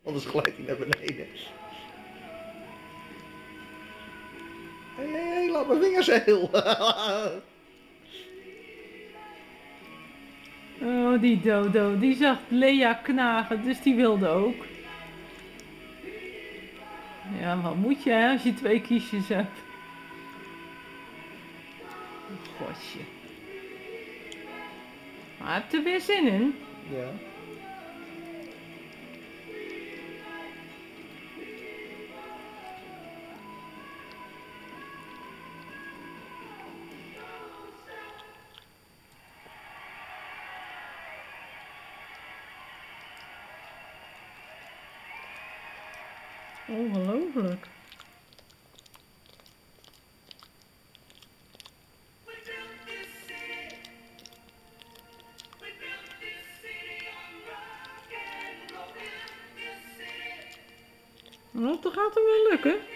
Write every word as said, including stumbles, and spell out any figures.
Anders glijdt hij naar beneden. Hé, hé, hé, laat mijn vingers heel. Oh, die Dodo, die zag Lea knagen, dus die wilde ook. Ja, wat moet je hè, als je twee kiesjes hebt. Godje. Maar heb je er weer zin in? Ja. Ongelooflijk. Nou, dat gaat hem wel lukken.